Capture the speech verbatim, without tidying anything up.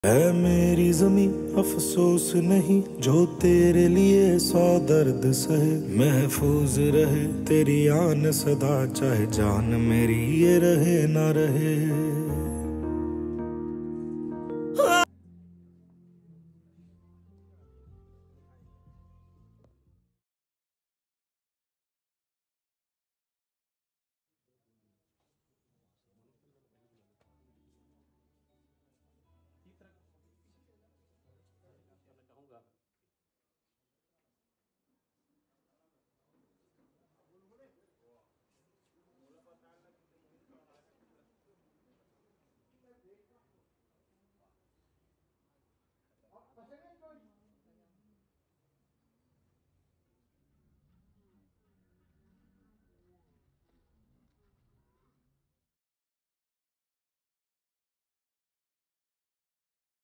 है मेरी ज़मीं अफसोस नहीं जो तेरे लिए सौ दर्द सहे, महफूज रहे तेरी आन सदा चाहे जान मेरी ये रहे ना रहे।